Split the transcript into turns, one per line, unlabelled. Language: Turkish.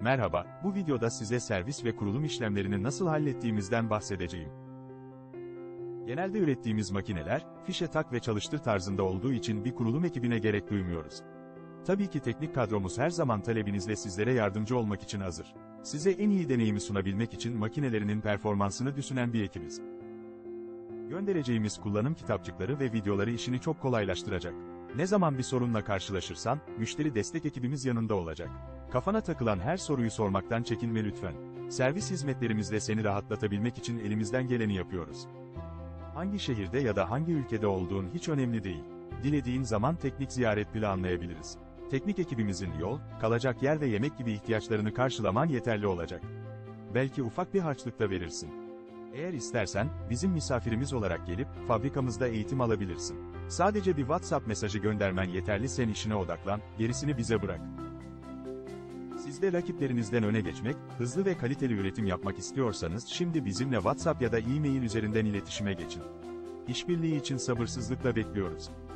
Merhaba, bu videoda size servis ve kurulum işlemlerini nasıl hallettiğimizden bahsedeceğim. Genelde ürettiğimiz makineler, fişe tak ve çalıştır tarzında olduğu için bir kurulum ekibine gerek duymuyoruz. Tabii ki teknik kadromuz her zaman talebinizle sizlere yardımcı olmak için hazır. Size en iyi deneyimi sunabilmek için makinelerinin performansını düşünen bir ekibiz. Göndereceğimiz kullanım kitapçıkları ve videoları işini çok kolaylaştıracak. Ne zaman bir sorunla karşılaşırsan, müşteri destek ekibimiz yanında olacak. Kafana takılan her soruyu sormaktan çekinme lütfen. Servis hizmetlerimizle seni rahatlatabilmek için elimizden geleni yapıyoruz. Hangi şehirde ya da hangi ülkede olduğun hiç önemli değil. Dilediğin zaman teknik ziyaret planlayabiliriz. Teknik ekibimizin yol, kalacak yer ve yemek gibi ihtiyaçlarını karşılaman yeterli olacak. Belki ufak bir harçlık da verirsin. Eğer istersen, bizim misafirimiz olarak gelip, fabrikamızda eğitim alabilirsin. Sadece bir WhatsApp mesajı göndermen yeterli, sen işine odaklan, gerisini bize bırak. Siz de rakiplerinizden öne geçmek, hızlı ve kaliteli üretim yapmak istiyorsanız şimdi bizimle WhatsApp ya da e-mail üzerinden iletişime geçin. İşbirliği için sabırsızlıkla bekliyoruz.